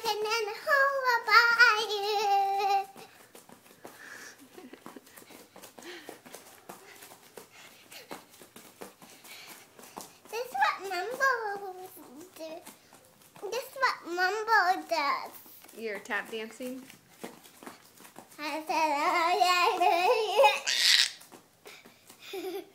and then how about you? This is what Mumbo do. This is what Mumbo does. You're tap dancing? I said, oh yeah.